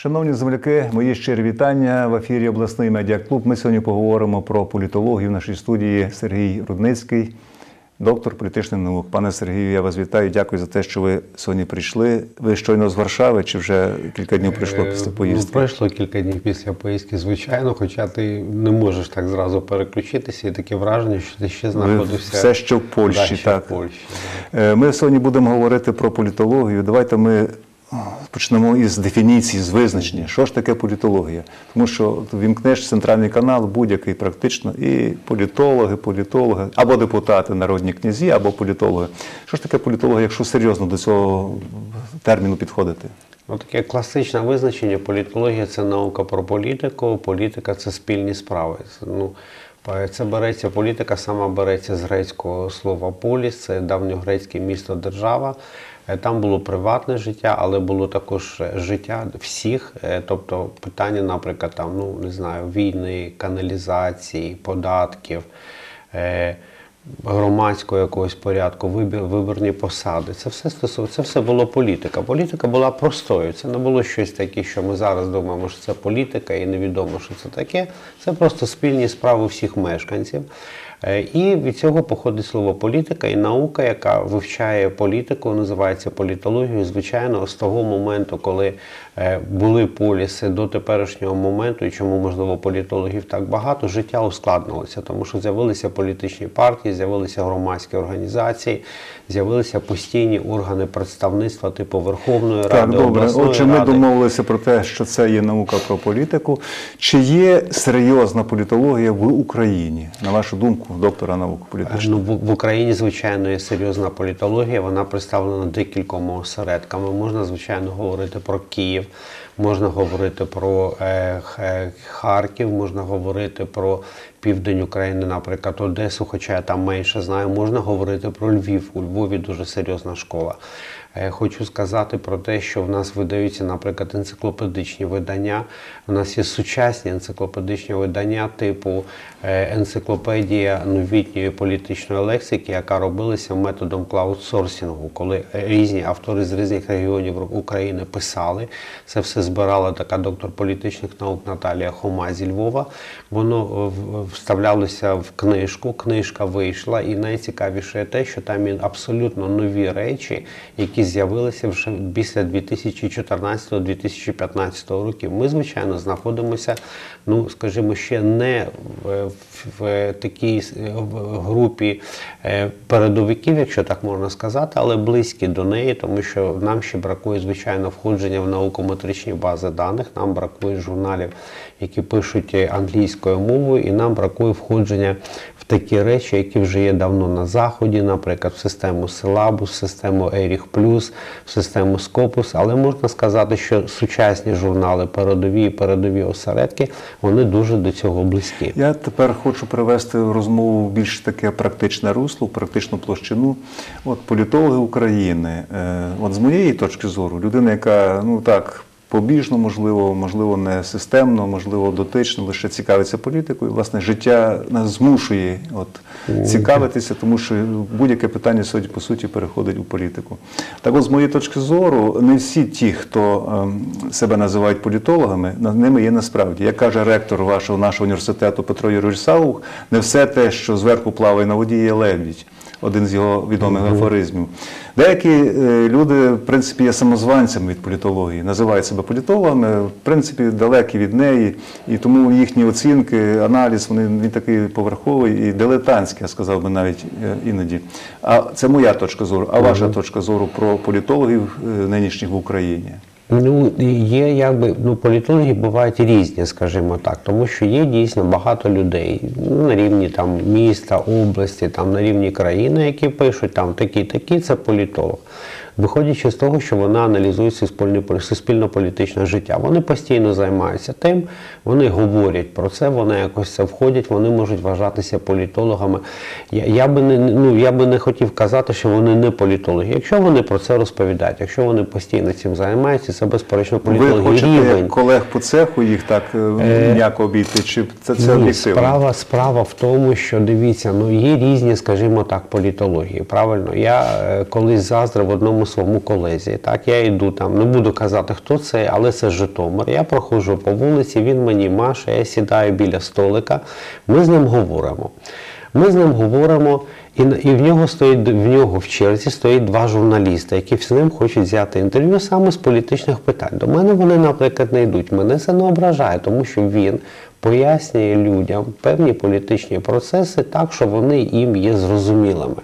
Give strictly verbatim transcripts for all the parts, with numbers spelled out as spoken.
Шановні земляки, мої щирі вітання в ефірі обласний медіаклуб. Ми сьогодні поговоримо про політологію. В нашій студії Сергій Рудницький, доктор політичних наук. Пане Сергію, я вас вітаю. Дякую за те, що ви сьогодні прийшли. Ви щойно з Варшави чи вже кілька днів пройшло після поїздки? Ну, пройшло кілька днів після поїздки, звичайно, хоча ти не можеш так зразу переключитися, і таке враження, що ти ще знаходишся... Ви все ще в Польщі, да, ще так. В Польщі, так. Ми сьогодні будемо говорити про політологію. Давайте ми почнемо із дефініції, з визначення. Що ж таке політологія? Тому що вімкнеш центральний канал, будь-який практично, і політологи, політологи, або депутати, народні князі, або політологи. Що ж таке політологія, якщо серйозно до цього терміну підходити? Ну, таке класичне визначення: політологія – це наука про політику, політика – це спільні справи. Ну, це береться, політика сама береться з грецького слова «поліс», це давньогрецьке місто, держава. Там було приватне життя, але було також життя всіх, тобто питання, наприклад, там, ну, не знаю, війни, каналізації, податків, громадського якогось порядку, вибір, виборні посади. Це все стосов... це все було політика. Політика була простою. Це не було щось таке, що ми зараз думаємо, що це політика і невідомо, що це таке. Це просто спільні справи всіх мешканців. І від цього походить слово політика, і наука, яка вивчає політику, називається політологією. Звичайно, з того моменту, коли були поліси, до теперішнього моменту, і чому, можливо, політологів так багато, життя ускладнилося, тому що з'явилися політичні партії, з'явилися громадські організації, з'явилися постійні органи представництва типу Верховної Ради, так, добре. обласної Отже, ми ради. домовилися про те, що це є наука про політику. Чи є серйозна політологія в Україні, на вашу думку, доктора наук політичних? Ну, в, в Україні, звичайно, є серйозна політологія, вона представлена декількома осередками. Можна, звичайно, говорити про Київ, можна говорити про е, Харків, можна говорити про південь України, наприклад, Одесу, хоча я там менше знаю, можна говорити про Львів. У Львові дуже серйозна школа. Хочу сказати про те, що в нас видаються, наприклад, енциклопедичні видання. У нас є сучасні енциклопедичні видання типу енциклопедія новітньої політичної лексики, яка робилася методом краудсорсингу, коли різні автори з різних регіонів України писали. Це все збирала така доктор політичних наук Наталія Хома зі Львова. Воно вставлялося в книжку, книжка вийшла, і найцікавіше те, що там є абсолютно нові речі, які з'явилися вже після дві тисячі чотирнадцятого - дві тисячі п'ятнадцятого років. Ми, звичайно, знаходимося, ну, скажімо, ще не в, в такій групі передовиків, якщо так можна сказати, але близькі до неї, тому що нам ще бракує, звичайно, входження в наукометричні бази даних, нам бракує журналів, які пишуть англійською мовою, і нам бракує входження в такі речі, які вже є давно на Заході, наприклад, в систему Силабус, в систему Еріх Плюс, в систему Скопус. Але можна сказати, що сучасні журнали, передові і передові осередки, вони дуже до цього близькі. Я тепер хочу привести розмову в більш таке практичне русло, практичну площину. От політологи України, от з моєї точки зору, людина, яка, ну так, побіжно, можливо, можливо, не системно, можливо, дотично, лише цікавиться політикою. Власне, життя нас змушує от, цікавитися, тому що будь-яке питання сьогодні, по суті, переходить у політику. Так от, з моєї точки зору, не всі ті, хто ем, себе називають політологами, ними є насправді. Як каже ректор вашого, нашого університету Петро Юрійович Саух, не все те, що зверху плаває на воді, є лебідь. Один з його відомих mm-hmm. афоризмів. Деякі е, люди, в принципі, є самозванцями від політології, називають себе політологами, в принципі, далекі від неї, і тому їхні оцінки, аналіз, вони, він такий поверховий і дилетантський, я сказав би навіть е, іноді. А це моя точка зору. А ваша mm-hmm. точка зору про політологів е, нинішніх в Україні? Ну, є, якби, ну, політологи бувають різні, скажімо так, тому що є дійсно багато людей на рівні там міста, області, там на рівні країни, які пишуть там такі-такі, це політолог. Виходячи з того, що вони аналізують суспільно-політичне життя. Вони постійно займаються тим, вони говорять про це, вони якось це входять, вони можуть вважатися політологами. Я, я, би не, ну, я би не хотів казати, що вони не політологи. Якщо вони про це розповідають, якщо вони постійно цим займаються, це безперечно політологи. Ви хочете рівень. Як колег по цеху їх так м'яко обійти, чи це, це об'єктивно? Справа, справа в тому, що, дивіться, ну, є різні, скажімо так, політології, правильно? Я колись заздрив одному цьому своєму колезі. Так, я йду там, не буду казати, хто це, але це Житомир. Я проходжу по вулиці, він мені маше, я сідаю біля столика, ми з ним говоримо. Ми з ним говоримо, і, і в нього стоїть, в нього в черзі стоїть два журналісти, які з ним хочуть взяти інтерв'ю саме з політичних питань. До мене вони, наприклад, не йдуть. Мене це не ображає, тому що він пояснює людям певні політичні процеси так, що вони їм є зрозумілими.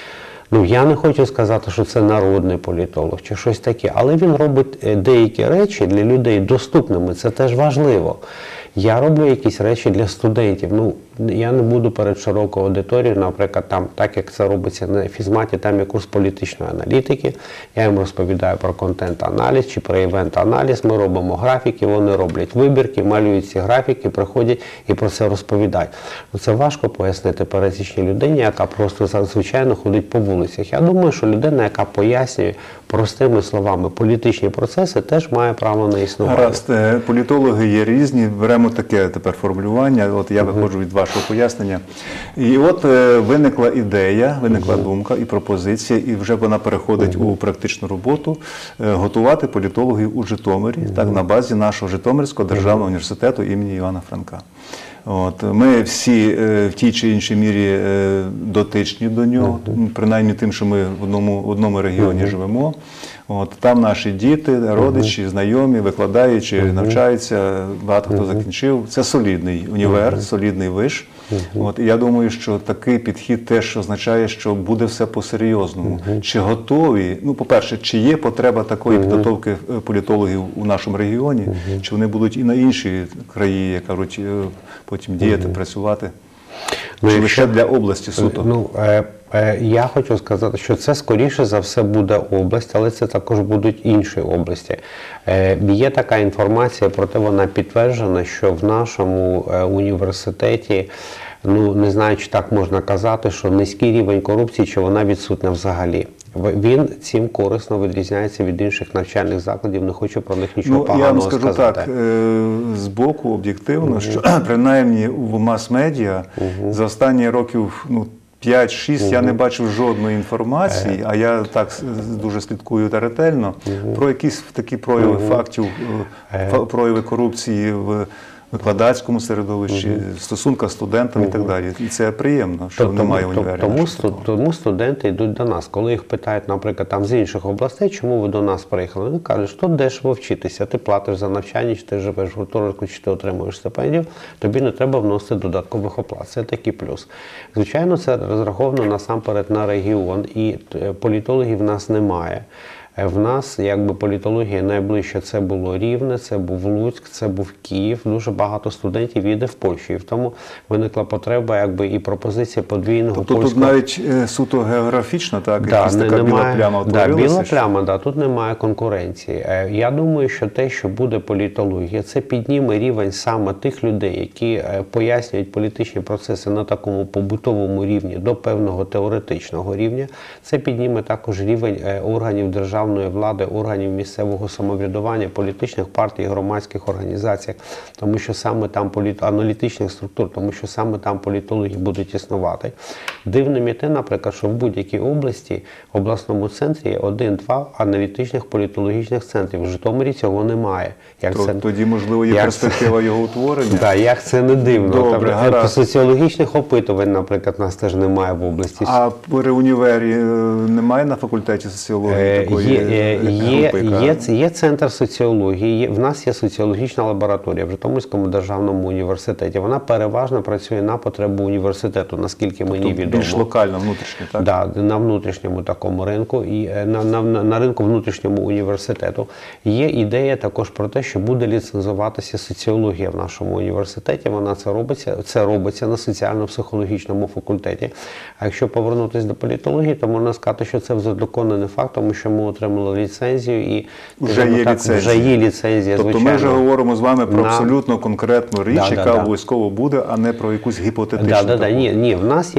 Ну, я не хочу сказати, що це народний політолог чи щось таке, але він робить деякі речі для людей доступними, це теж важливо. Я роблю якісь речі для студентів. Ну, я не буду перед широкою аудиторією, наприклад, там, так як це робиться на фізматі, там є курс політичної аналітики, я їм розповідаю про контент-аналіз чи про івент-аналіз, ми робимо графіки, вони роблять вибірки, малюють ці графіки, приходять і про це розповідають. Ну, це важко пояснити пересічній людині, яка просто звичайно ходить по вулицях. Я думаю, що людина, яка пояснює простими словами політичні процеси, теж має право на існування. Гаразд, політологи є різні, беремо таке тепер формулювання, от я виходжу від вашого пояснення. І от е, виникла ідея, виникла думка і пропозиція, і вже вона переходить у практичну роботу, е, готувати політологів у Житомирі, так, на базі нашого Житомирського державного університету імені Івана Франка. От, ми всі е, в тій чи іншій мірі е, дотичні до нього, uh-huh. принаймні тим, що ми в одному, в одному регіоні uh-huh. живемо. От, там наші діти, родичі, uh-huh. знайомі, викладаючи, uh-huh. навчаються, багато хто uh-huh. закінчив. Це солідний універ, uh-huh. солідний виш. Uh-huh. От, і я думаю, що такий підхід теж означає, що буде все по-серйозному. Uh-huh. Чи готові, ну, по-перше, чи є потреба такої uh-huh. підготовки політологів у нашому регіоні, uh-huh. чи вони будуть і на інші краї, як кажуть, потім діяти, uh-huh. працювати? Ну, чи якщо, лише для області суто? Ну, е, е, я хочу сказати, що це скоріше за все буде область, але це також будуть інші області. Е, є така інформація, проте вона підтверджена, що в нашому е, університеті, ну, не знаю, чи так можна казати, що низький рівень корупції, чи вона відсутня взагалі. Він цим корисно відрізняється від інших навчальних закладів, не хочу про них нічого ну, поганого сказати. Я вам скажу сказати. так, з боку об'єктивно, uh-huh. що принаймні в мас-медіа uh-huh. за останні років ну, п'ять-шість uh-huh. я не бачив жодної інформації, uh-huh. а я так дуже слідкую та ретельно, uh-huh. про якісь такі прояви uh-huh. фактів, uh-huh. прояви корупції в викладацькому середовищі, uh-huh. стосунках з студентами uh-huh. і так далі. І це приємно, що тобто, немає універів. Тому, тому студенти йдуть до нас. Коли їх питають, наприклад, там з інших областей, чому ви до нас приїхали, вони кажуть, що дешево вчитися, ти платиш за навчання, чи ти живеш в гуртожитку, чи ти отримуєш стипендію, тобі не треба вносити додаткових оплат. Це такий плюс. Звичайно, це розраховано насамперед на регіон, і політологів в нас немає. В нас, якби, політологія найближче це було Рівне, це був Луцьк, це був Київ. Дуже багато студентів їде в Польщу. І в тому виникла потреба, якби, і пропозиція подвійного тобто польського... тут навіть е, суто географічно, так, да, якась не, така немає, біла пляма да, утворилася? біла пляма, да, тут немає конкуренції. Е, я думаю, що те, що буде політологія, це підніме рівень саме тих людей, які е, пояснюють політичні процеси на такому побутовому рівні до певного теоретичного рівня. Це підніме також рівень е, органів державної влади, органів місцевого самоврядування, політичних партій, громадських організацій, тому що саме там політ... аналітичних структур, тому що саме там політологи будуть існувати. Дивним є те, наприклад, що в будь-якій області, в обласному центрі є один-два аналітичних політологічних центрів. В Житомирі цього немає. Як То, це... Тоді, можливо, є як перспектива це... його утворення? Так, да, як це не дивно. Добре, там, гаразд. Соціологічних опитувань, наприклад, нас теж немає в області. А при універі немає на факультеті соціології Е, такої є, е, є, групи? є, є, є центр соціології, є, в нас є соціологічна лабораторія в Житомирському державному університеті. Вона переважно працює на потребу університету, наскільки мені Тобто відомо. Більш локально, внутрішньо, так? Да, на внутрішньому такому ринку і на, на, на ринку внутрішньому університету. Є ідея також про те, що буде ліцензуватися соціологія в нашому університеті. Вона це робиться, це робиться на соціально-психологічному факультеті. А якщо повернутися до політології, то можна сказати, що це вже доконаний факт, тому що ми отримали ліцензію і вже є, так, ліцензія. вже є ліцензія. Тобто звичайно. ми вже говоримо з вами про на... абсолютно конкретну річ, да, яка да, да. обов'язково буде, а не про якусь гіпотетичну. Да, да, да. Ні, ні, в нас є ліцензія.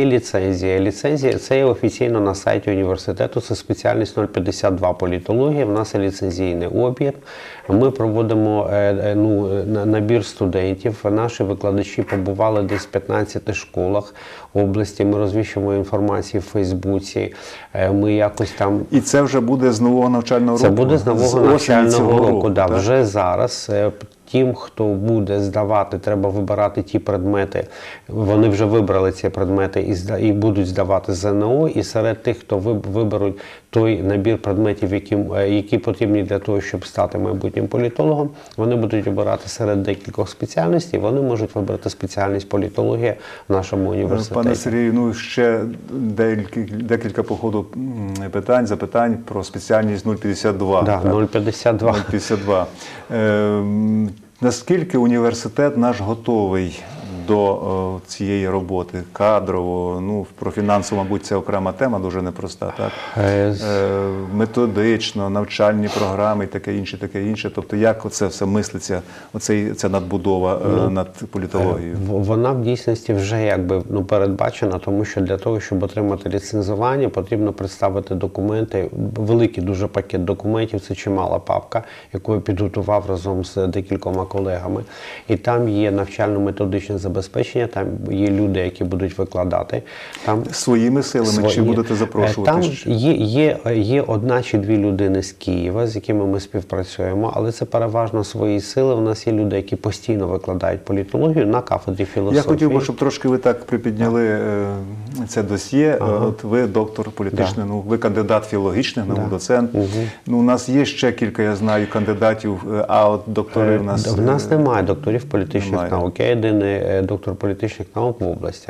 ліцензія. Ліцензія це є офіційно на сайті університету, це спеціальність нуль п'ятдесят два політологія, в нас є ліцензійний об'єкт. Ми проводимо ну, набір студентів, наші викладачі побували десь в п'ятнадцяти школах області, ми розвішуємо інформацію в Фейсбуці, ми якось там... І це вже буде з нового навчального року? Це буде з нового навчального року, року да, так? Вже зараз. Тим, хто буде здавати, треба вибирати ті предмети. Вони вже вибрали ці предмети і, зда, і будуть здавати ЗНО. І серед тих, хто виберуть той набір предметів, які, які потрібні для того, щоб стати майбутнім політологом, вони будуть обирати серед декількох спеціальностей. Вони можуть вибрати спеціальність політологія в нашому університеті. Пане Сергію, ну ще декілька, декілька по ходу питань, запитань про спеціальність нуль п'ятдесят два. Да, нуль п'ятдесят два. нуль п'ятдесят два. Е, наскільки університет наш готовий до о, цієї роботи кадрово? Ну, про фінансову, мабуть, це окрема тема, дуже непроста, так? Е, методично, навчальні програми і таке інше, таке інше. Тобто, як оце все мислиться, оцей, ця надбудова ну, над політологією? Вона в дійсності вже якби ну, передбачена, тому що для того, щоб отримати ліцензування, потрібно представити документи, великий дуже пакет документів, це чимала папка, яку я підготував разом з декількома колегами. І там є навчально-методичне забезпечення, там є люди, які будуть викладати. Там своїми силами свої... чи будете запрошувати? Там є, є, є одна чи дві людини з Києва, з якими ми співпрацюємо, але це переважно свої сили. У нас є люди, які постійно викладають політологію на кафедрі філософії. Я хотів би, щоб трошки ви так припідняли е, це досьє. Ага. От ви доктор політичних да. наук, ви кандидат філологічних наук, да. доцент. Угу. Ну, у нас є ще кілька, я знаю, кандидатів, а от доктори в нас... В нас немає докторів політичних немає. наук. Я єдиний доктор політичних наук в області.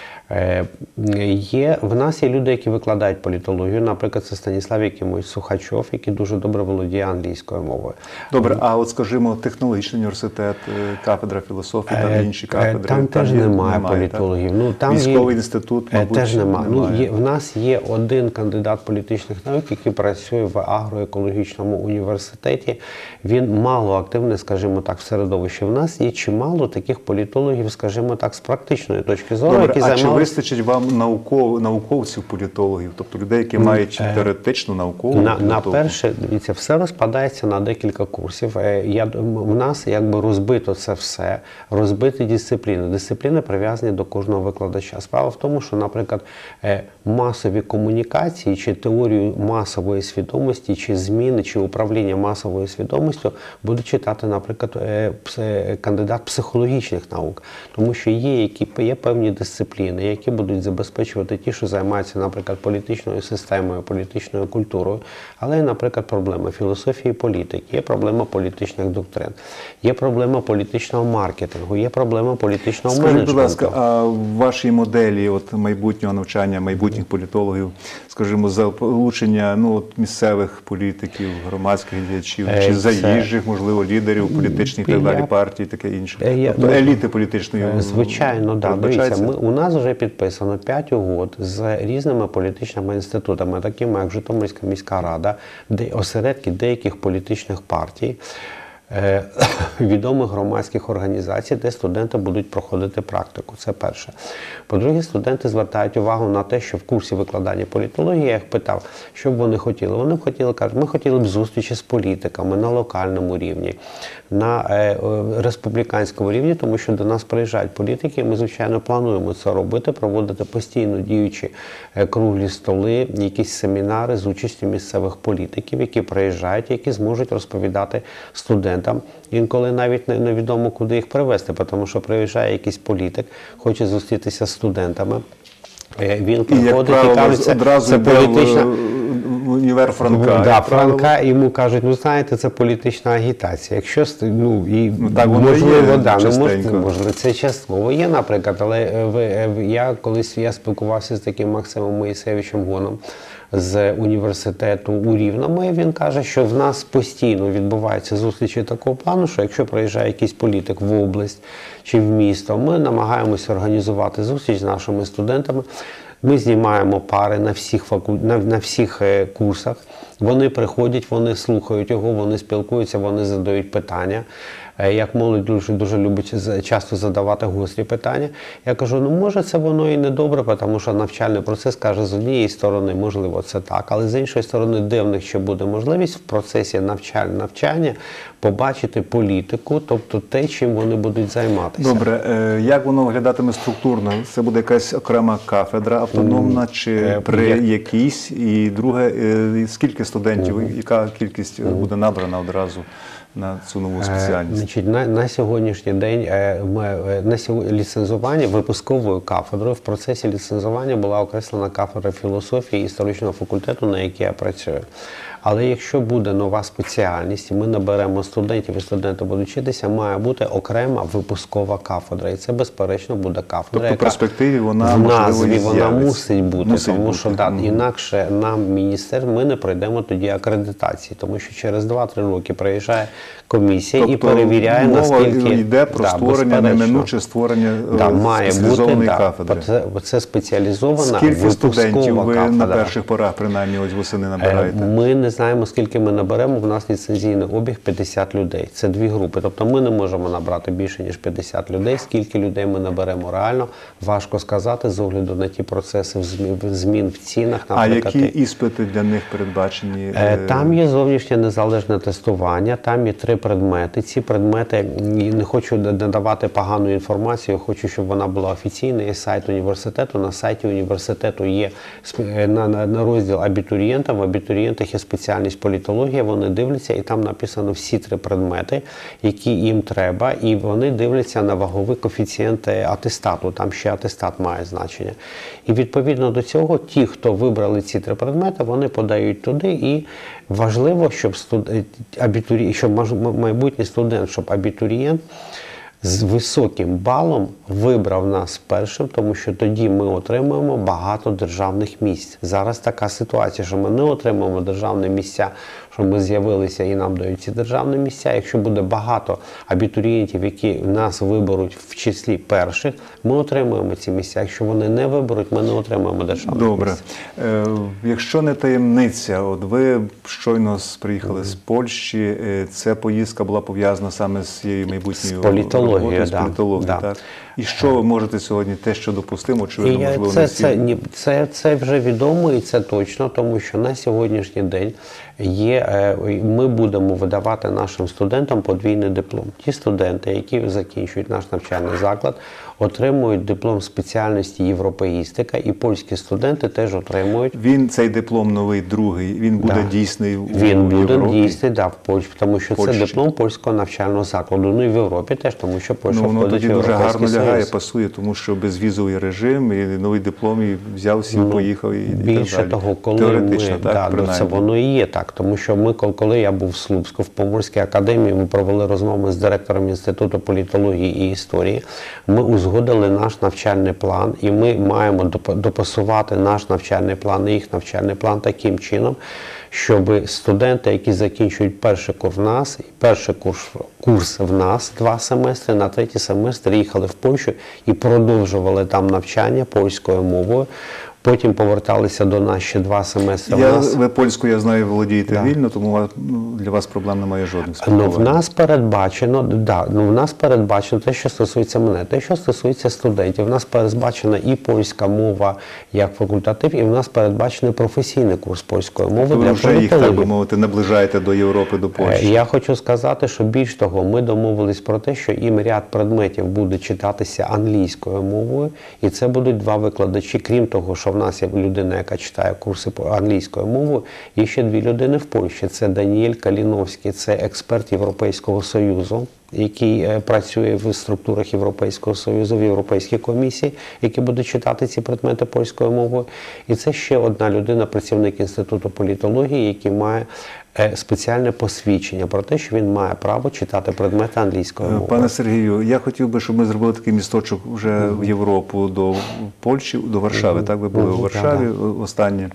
Є, в нас є люди, які викладають політологію, наприклад, це Станіслав Якимович Сухачов, який дуже добре володіє англійською мовою. Добре, а от, скажімо, технологічний університет, кафедра філософії, там інші кафедри? Там, там теж є, немає, немає політологів. Ну, там Військовий є, інститут, мабуть, теж немає. немає. Ну, є, в нас є один кандидат політичних наук, який працює в агроекологічному університеті. Він мало активний, скажімо так, в середовищі. В нас є чимало таких політологів, скажімо так, з практичної точки зору, Добре, які а займалися... чи вистачить вам науков, науковців, політологів, тобто людей, які мають теоретичну, наукову на, на перше, дивіться, все розпадається на декілька курсів. Я, в нас якби розбито це все, розбиті дисципліни. Дисципліни прив'язані до кожного викладача. Справа в тому, що, наприклад, масові комунікації, чи теорію масової свідомості, чи зміни, чи управління масовою свідомістю буде читати, наприклад, кандидат психологічних наук. Тому що є, які, є певні дисципліни, які будуть забезпечувати ті, що займаються, наприклад, політичною системою, політичною культурою. Але є, наприклад, проблема філософії політики, є проблема політичних доктрин, є проблема політичного маркетингу, є проблема політичного Скажіть, менеджменту. Скажіть, будь ласка, а в вашій моделі от, майбутнього навчання, майбутніх політологів, скажімо, залучення ну, от, місцевих політиків, громадських діячів, Е, чи це... заїжджих, можливо, лідерів політичних і так далі, Я... партій, таке інше? Е, я... Тобто еліти політичної Звичайно, так. Да. Дивіться, ми, у нас вже підписано п'ять угод з різними політичними інститутами, такими як Житомирська міська рада, де осередки деяких політичних партій, е, відомих громадських організацій, де студенти будуть проходити практику. Це перше. По-друге, студенти звертають увагу на те, що в курсі викладання політології, я їх питав, що б вони хотіли. Вони б хотіли, кажуть, ми хотіли б зустрічі з політиками на локальному рівні, на е, республіканському рівні, тому що до нас приїжджають політики, і ми, звичайно, плануємо це робити, проводити постійно діючі е, круглі столи, якісь семінари з участю місцевих політиків, які приїжджають, які зможуть розповідати студентам. Інколи навіть невідомо, куди їх привезти, тому що приїжджає якийсь політик, хоче зустрітися з студентами. Він приходить і, і каже, це, це політична... Універ Франка. Да, Франка, йому кажуть, ну знаєте, це політична агітація. Якщо, ну, і, ну, так, можливо, є, да, ну, можливо, можливо, це частково є, наприклад, але ви, я колись я спілкувався з таким Максимом Моїсевичем Гоном з університету у Рівному, і він каже, що в нас постійно відбуваються зустрічі такого плану, що якщо приїжджає якийсь політик в область чи в місто, ми намагаємося організувати зустріч з нашими студентами. Ми знімаємо пари на всіх, факу... на, на всіх е, курсах. Вони приходять, вони слухають його, вони спілкуються, вони задають питання. е, як молодь дуже, дуже любить з- часто задавати гострі питання. Я кажу, ну може це воно і не добре, тому що навчальний процес каже, з однієї сторони, можливо, це так, але з іншої сторони, де в них ще буде можливість в процесі навчання, навчання побачити політику, тобто те, чим вони будуть займатися. Добре, е, як воно виглядатиме структурно? Це буде якась окрема кафедра автономна чи е, при як- якійсь? І друге, е, скільки студентів, яка кількість буде набрана одразу на цю нову Е, спеціальність? Значить, на, на сьогоднішній день е, ми, е, на сьогодні ліцензування випусковою кафедрою в процесі ліцензування була окреслена кафедра філософії історичного факультету, на якій я працюю. Але якщо буде нова спеціальність, і ми наберемо студентів, і студенти будуть вчитися, має бути окрема випускова кафедра. І це, безперечно, буде кафедра, Тобто в яка перспективі вона, в можливо, і назві вона з'явиться. мусить бути, Мусить тому бути. що да, Мгм. інакше нам міністерство, ми не пройдемо тоді акредитації, тому що через два-три роки приїжджає комісія і Тобто перевіряє, мова наскільки йде про да, створення, безперечно. неминуче створення Да, е, має бути, спеціалізованої да, кафедри. Це, це спеціалізована Скільки випускова студентів ви кафедра. на перших порах, принаймні, ось восени Е, набираєте? Ми не знаємо, скільки ми наберемо. В нас ліцензійний обіг п'ятдесят людей. Це дві групи. Тобто ми не можемо набрати більше, ніж п'ятдесят людей. Скільки людей ми наберемо реально, важко сказати з огляду на ті процеси змі- змін в цінах. А Наприклад, які іспити для них передбачені? Е, Там є зовнішнє незалежне тестування, там є три предмети. Ці предмети, м, і не хочу надавати погану інформацію, хочу, щоб вона була офіційна. Є сайт університету. На сайті університету є сп- е, на, на, на розділ абітурієнтам. В абітурієнтах є спеціальність політологія, вони дивляться, і там написано всі три предмети, які їм треба, і вони дивляться на ваговий коефіцієнт атестату, там ще атестат має значення. І відповідно до цього, ті, хто вибрали ці три предмети, вони подають туди, і важливо, щоб, студ... абітурі... щоб маж- майбутній студент, щоб абітурієнт з високим балом вибрав нас першим, тому що тоді ми отримуємо багато державних місць. Зараз така ситуація, що ми не отримуємо державні місця, що ми з'явилися і нам дають ці державні місця. Якщо буде багато абітурієнтів, які нас виберуть в числі перших, ми отримуємо ці місця. Якщо вони не виберуть, ми не отримуємо державних Добре. місць. Е, Якщо не таємниця, от ви щойно з- приїхали з Польщі, е, ця поїздка була пов'язана саме з цією майбутньою З політологією, роботою, з да, політологією, да. так? І що ви можете сьогодні, те, що допустимо, чи І я- можливо це, не всі? це, ні, це, це вже відомо і це точно, тому що на сьогоднішній день є, е, ми будемо видавати нашим студентам подвійний диплом. Ті студенти, які закінчують наш навчальний заклад, отримують диплом спеціальності європеїстика, і польські студенти теж отримують. Він, цей диплом новий, другий, він буде Да. дійсний у Він буде Європі? дійсний, да, в Польщі, тому що Польщі. це диплом польського навчального закладу. Ну і в Європі теж, тому що Польща Ну, воно входить тоді в дуже Європейський гарно лягає, Союз. пасує, тому що безвізовий режим, і новий диплом, і взяв, сів, поїхав, і, і Більше так далі. того, коли Теоретично, ми, так, да, ну, це принаймні. воно і є так, тому що ми, коли- коли я був в Слупську, в Поморській академії, ми провели розмови з директором Інституту політології і історії, ми узгодили наш навчальний план, і ми маємо доп- допасувати наш навчальний план і їх навчальний план таким чином, щоб студенти, які закінчують перший курс в нас, і перший курс, курс в нас, два семестри, на третій семестр їхали в Польщу і продовжували там навчання польською мовою. Потім поверталися до нас ще два семестри. Я, в нас, ви польською, я знаю, володієте Да. вільно, тому ва- ну, для вас проблем немає жодних ну, спілкувань. в нас передбачено, да, ну, в нас передбачено те, що стосується мене, те, що стосується студентів. В нас передбачена і польська мова як факультатив, і в нас передбачений професійний курс польської мови Ви для вже їх, так би політологів. мовити, наближаєте до Європи, до Е, Польщі. Я хочу сказати, що більш того, ми домовились про те, що їм ряд предметів буде читатися англійською мовою, і це будуть два викладачі. Крім того, що в нас є людина, яка читає курси по англійською мовою, і ще дві людини в Польщі. Це Даніель Каліновський, це експерт Європейського Союзу, який е, працює в структурах Європейського Союзу, в Європейській комісії, який буде читати ці предмети польською мовою. І це ще одна людина, працівник Інституту політології, який має е, спеціальне посвідчення про те, що він має право читати предмети англійською мовою. Пане Сергію, я хотів би, щоб ми зробили такий місточок вже в Європу, до Польщі, до Варшави. Так, ви були Мгм, у Варшаві да-да. останнє.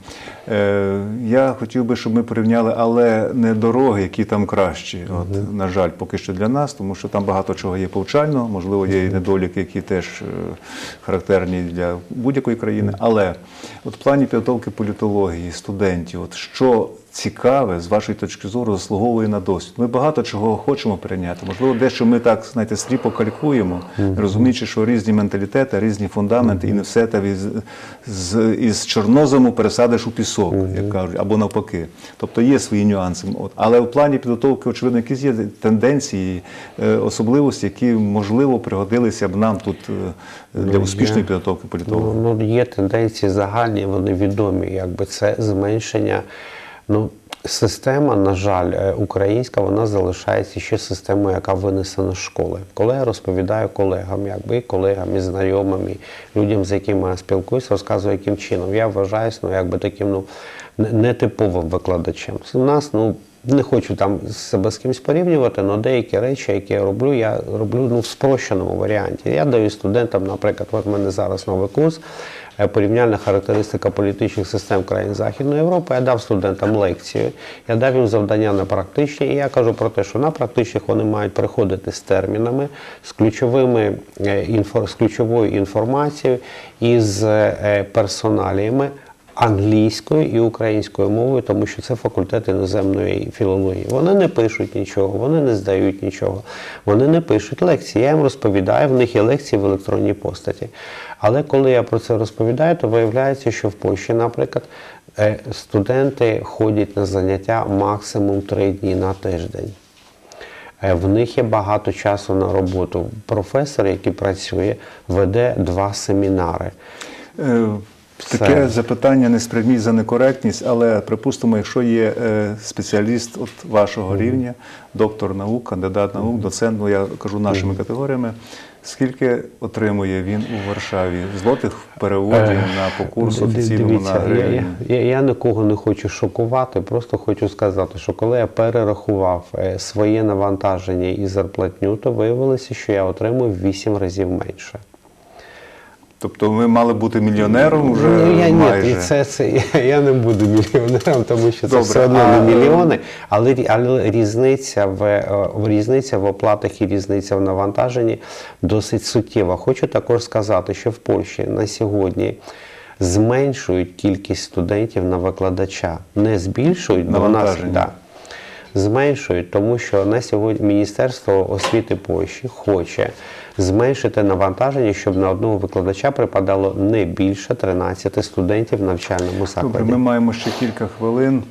Е, Я хотів би, щоб ми порівняли, але не дороги, які там кращі. От, на жаль, поки що для нас, тому що там багато чого є повчально, можливо, є і недоліки, які теж е, характерні для будь-якої країни. Але от в плані підготовки політології, студентів, от що цікаве, з вашої точки зору, заслуговує на досвід? Ми багато чого хочемо прийняти. Можливо, дещо ми так, знаєте, сліпо калькуємо, mm-hmm. розуміючи, що різні менталітети, різні фундаменти, mm-hmm. і не все там із, з, із чорнозему пересадиш у пісок, mm-hmm. як кажуть, або навпаки. Тобто є свої нюанси. От. Але в плані підготовки, очевидно, якісь є тенденції, особливості, які, можливо, пригодилися б нам тут для успішної підготовки політологів. Ну, ну, є тенденції загальні, вони відомі, якби це зменшення. Ну, система, на жаль, українська, вона залишається ще системою, яка винесена з школи. Коли я розповідаю колегам, якби і колегам, і знайомим, і людям, з якими я спілкуюся, розказую, яким чином. Я вважаюся, ну, якби таким, ну, нетиповим викладачем. У нас, ну, не хочу там себе з кимось порівнювати, але деякі речі, які я роблю, я роблю, ну, в спрощеному варіанті. Я даю студентам, наприклад, от в мене зараз новий курс, порівняльна характеристика політичних систем країн Західної Європи. Я дав студентам лекцію, я дав їм завдання на практичні, і я кажу про те, що на практичних вони мають приходити з термінами, з, ключовими, з ключовою інформацією і з персоналіями англійською і українською мовою, тому що це факультет іноземної філології. Вони не пишуть нічого, вони не здають нічого, вони не пишуть лекції. Я їм розповідаю, в них є лекції в електронній постаті. Але коли я про це розповідаю, то виявляється, що в Польщі, наприклад, студенти ходять на заняття максимум три дні на тиждень. В них є багато часу на роботу. Професор, який працює, веде два семінари. Таке Це... запитання не сприйміть за некоректність, але, припустимо, якщо є спеціаліст от вашого mm-hmm. рівня, доктор наук, кандидат наук, mm-hmm. доцент, ну я кажу нашими mm-hmm. категоріями, скільки отримує він у Варшаві? Злотих в переводі е, на по курсу офіційному дивіться, на гривні? Я, я, я нікого не хочу шокувати, просто хочу сказати, що коли я перерахував своє навантаження і зарплатню, то виявилося, що я отримую в вісім разів менше. Тобто ви мали бути мільйонером вже ну, я, майже? Ні, це, це, я, я не буду мільйонером, тому що це Добре, все одно а... не мільйони, але, але різниця, в, різниця в оплатах і різниця в навантаженні досить суттєва. Хочу також сказати, що в Польщі на сьогодні зменшують кількість студентів на викладача, не збільшують, навантаження. Да, зменшують, тому що на сьогодні Міністерство освіти Польщі хоче зменшити навантаження, щоб на одного викладача припадало не більше тринадцяти студентів в навчальному закладі. Добре, ми маємо ще кілька хвилин.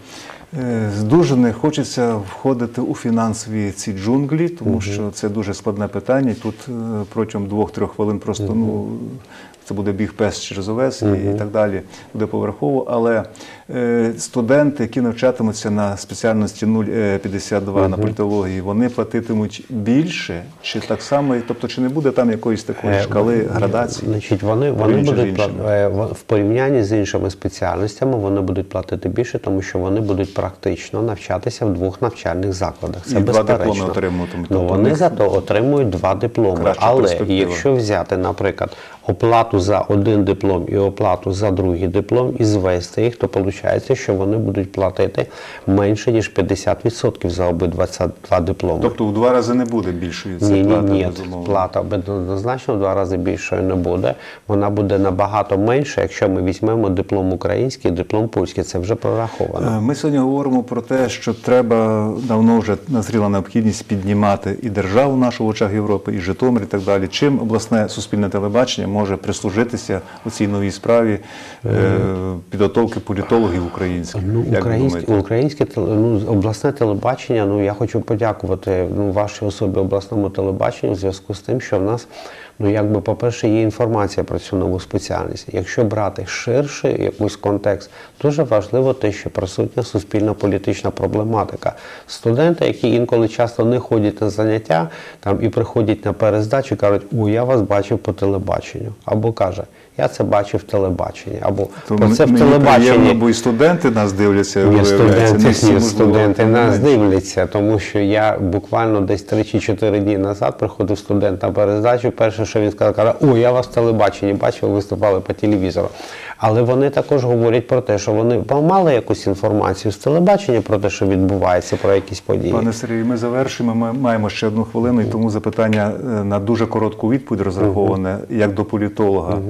Дуже не хочеться входити у фінансові ці джунглі, тому угу. що це дуже складне питання. І тут протягом двох-трьох хвилин просто, угу. ну, це буде біг пес через овес угу. і так далі, буде поверхово. Але е, студенти, які навчатимуться на спеціальності нуль п'ятдесят два угу. на політології, вони платитимуть більше чи так само, тобто чи не буде там якоїсь такої шкали градації? Значить, вони, вони будуть в порівнянні з іншими спеціальностями, вони будуть платити більше, тому що вони будуть практично навчатися в двох навчальних закладах. Це і безперечно. Два дипломи отримуватимуть. Ну, вони зато отримують два дипломи. Але якщо взяти, наприклад, оплату за один диплом і оплату за другий диплом і звести їх, то виходить, що вони будуть платити менше, ніж п'ятдесят відсотків за обидва два дипломи. Тобто в два рази не буде більшою ця ні, плата? Ні, ні, плата однозначно в два рази більшою не буде. Вона буде набагато менша, якщо ми візьмемо диплом український, диплом польський. Це вже прораховано. Ми сьогодні говоримо про те, що треба, давно вже назріла необхідність піднімати і державу нашу в очах Європи, і Житомир, і так далі. Чим обласне суспільне телебачення може прислужитися у цій новій справі е, підготовки політологів українських? Ну, українське, українське ну, обласне телебачення, ну, я хочу подякувати ну, вашій особі обласному телебаченню в зв'язку з тим, що в нас, ну, якби, по-перше, є інформація про цю нову спеціальність. Якщо брати ширше якийсь контекст, дуже важливо те, що присутня суспільно-політична проблематика. Студенти, які інколи часто не ходять на заняття там, і приходять на перездачу, кажуть, о, я вас бачив по телебаченню. Або каже, я це бачив в телебаченні. Або то про це в мені телебаченні. Приємно, бо і студенти нас дивляться. Ні, студенти, не всі, ні, студенти нас менше. дивляться, тому що я буквально десь три чи чотири дні назад приходив студент на перездачу. Перше, що він сказав, каже, о, я вас в телебаченні бачив, виступали по телевізору. Але вони також говорять про те, що вони мали якусь інформацію з телебачення про те, що відбувається, про якісь події. Пане Сергію, ми завершуємо, ми маємо ще одну хвилину, і тому запитання на дуже коротку відповідь розраховане, uh-huh. як до політолога. Uh-huh.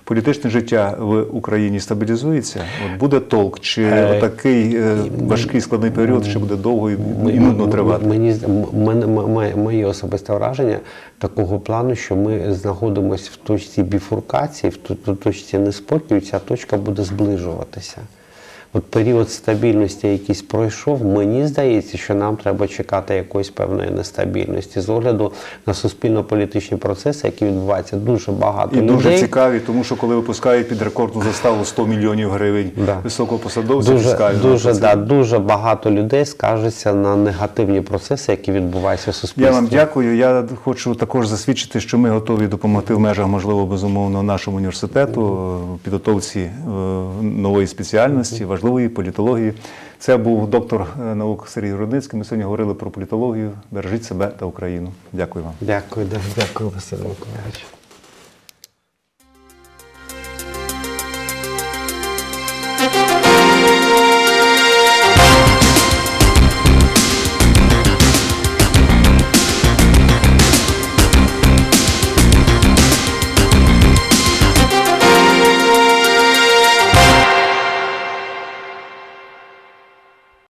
політичне життя в Україні стабілізується? От буде толк? Чи Е, такий е, важкий складний період ще буде довго і, і нудно тривати? Мені з- м- мене- м- моє- моє особисте враження такого плану, що ми знаходимося в точці біфуркації, в ту- в точці неспокою, ця точка буде зближуватися. От період стабільності якийсь пройшов, мені здається, що нам треба чекати якоїсь певної нестабільності. З огляду на суспільно-політичні процеси, які відбуваються, дуже багато І людей. дуже цікаві, тому що коли випускають під рекордну заставу сто мільйонів гривень Да. високопосадовців Дуже, фіскального, дуже, то це- да, дуже багато людей скаржаться на негативні процеси, які відбуваються в суспільстві. Я вам дякую. Я хочу також засвідчити, що ми готові допомогти в межах, можливо, безумовно, нашому університету в підготовці е, нової спеціальності, важливої політології. Це був доктор е, наук Сергій Рудницький. Ми сьогодні говорили про політологію. Бережіть себе та Україну. Дякую вам. Дякую, да, дякую, Василь Миколаївич.